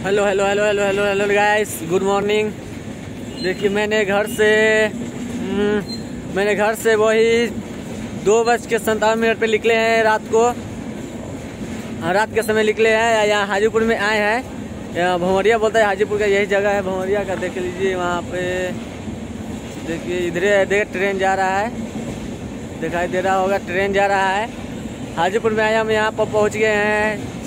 Hello hello hello hello hello hello guys, good morning. देखिए मैंने घर से वही 2:57 पे निकले हैं रात को। रात के समय निकले हैं। यहाँ हाजीपुर में आए हैं। यहाँ भंवरिया बोलता है, हाजीपुर का यही जगह है भंवरिया का। देख लीजिए वहाँ पे, देखिए इधर देख ट्रेन जा रहा है, दिखाई दे रहा होगा ट्रेन जा रहा है। हाजीपुर में आए हम, यहाँ पर पहुँच गए हैं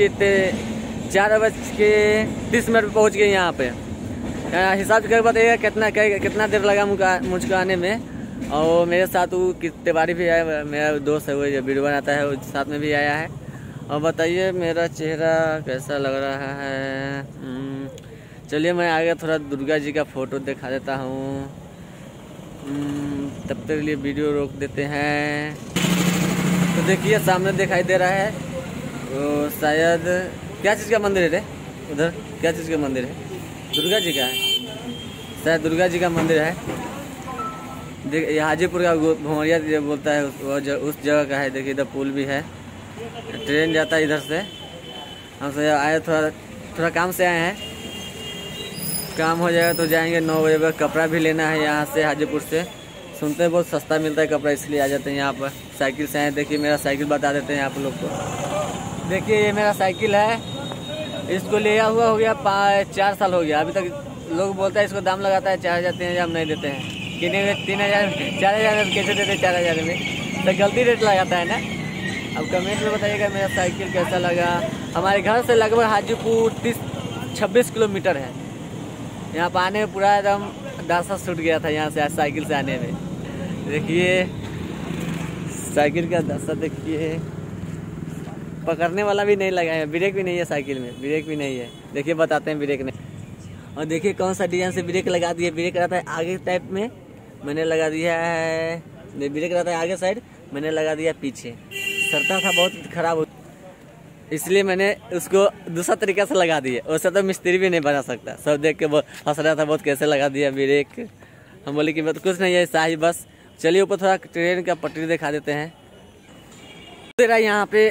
4:30 पे पहुँच गए यहाँ पे। हिसाब कर बताइएगा कितना देर लगा मुझको आने में। और मेरे साथ वो तिवारी भी आया, मेरा दोस्त है, वो जो वीडियो बनाता है, वो साथ में भी आया है। और बताइए मेरा चेहरा कैसा लग रहा है। चलिए मैं आगे थोड़ा दुर्गा जी का फोटो दिखा देता हूँ। तब तक के लिए वीडियो रोक देते हैं। तो देखिए सामने दिखाई दे रहा है, वो शायद क्या चीज़ का मंदिर है उधर, क्या चीज़ का मंदिर है? दुर्गा जी का है शायद, दुर्गा जी का मंदिर है। देखिए हाजीपुर का भंवरिया बोलता है, उस जगह का है। देखिए इधर पुल भी है, ट्रेन जाता है इधर से। हम से आए, थोड़ा काम से आए हैं। काम हो जाएगा तो जाएंगे 9 बजे पर। कपड़ा भी लेना है यहाँ से, हाजीपुर से। सुनते हैं बहुत सस्ता मिलता है कपड़ा, इसलिए आ जाते हैं यहाँ पर। साइकिल से आए। देखिए मेरा साइकिल बता देते हैं आप लोग को। देखिए ये मेरा साइकिल है, इसको लिया हुआ हो गया 4 साल हो गया। अभी तक लोग बोलता है इसको दाम लगाता है 4,000 3,000, हम नहीं देते हैं। कितने में 3,000 4,000 में कैसे देते? 4,000 में तो गलती रेट लगाता है ना। अब कमेंट में बताइएगा मेरा साइकिल कैसा लगा। हमारे घर से लगभग हाजीपुर 26 किलोमीटर है। यहाँ पर आने में पूरा एकदम दासा छूट गया था यहाँ से, साइकिल से आने में। देखिए साइकिल का दासा देखिए, पकड़ने वाला भी नहीं लगा है, ब्रेक भी नहीं है साइकिल में, ब्रेक भी नहीं है। देखिए बताते हैं ब्रेक नहीं। और देखिए कौन सा डिजाइन से ब्रेक लगा दिया। ब्रेक रहता है आगे टाइप में, मैंने लगा दिया है। ब्रेक रहता है आगे साइड, मैंने लगा दिया पीछे। सरता था बहुत खराब हो, इसलिए मैंने उसको दूसरा तरीका से लगा दिया। वैसे तो मिस्त्री भी नहीं बना सकता। सब देख के हंस रहा था बहुत, कैसे लगा दिया ब्रेक। हम बोले कि कुछ नहीं है, ऐसा ही बस। चलिए ऊपर थोड़ा ट्रेन का पटरी दिखा देते हैं। तेरा यहाँ पे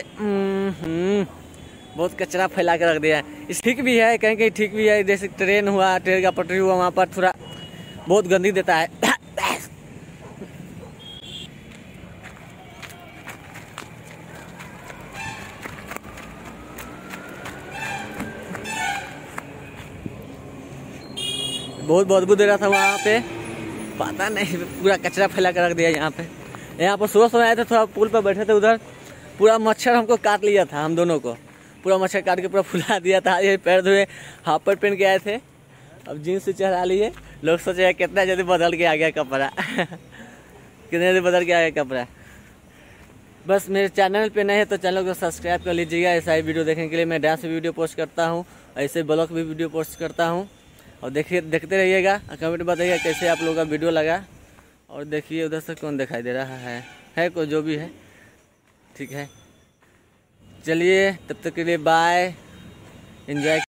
बहुत कचरा फैला के रख दिया है। इस ठीक भी है, कहीं कहीं ठीक भी है। जैसे ट्रेन हुआ, ट्रेन का पटरी हुआ, वहाँ पर थोड़ा बहुत गंदी देता है। बहुत बदबू दे रहा था वहाँ पे, पता नहीं पूरा कचरा फैला कर रख दिया यहाँ पे। यहाँ पर सुबह समय आए थे, थोड़ा पुल पर बैठे थे, उधर पूरा मच्छर हमको काट लिया था, हम दोनों को पूरा मच्छर काट के पूरा फुला दिया था। ये पैर धोए, हाफ पैंट पहन के आए थे, अब जीन्स से चढ़ा लिए। लोग सोचे कितना जल्दी बदल के आ गया कपड़ा। कितने जल्दी बदल के आ गया कपड़ा। बस मेरे चैनल पे नए है तो चैनल को सब्सक्राइब कर लीजिएगा। ऐसा ही वीडियो देखने के लिए मैं डांस वीडियो पोस्ट करता हूँ, ऐसे ब्लॉग भी वीडियो पोस्ट करता हूँ। और देखते रहिएगा, कमेंट बताइएगा कैसे आप लोगों का वीडियो लगा। और देखिए उधर से कौन दिखाई दे रहा है कोई जो भी है, ठीक है। चलिए तब तक के लिए बाय, एंजॉय।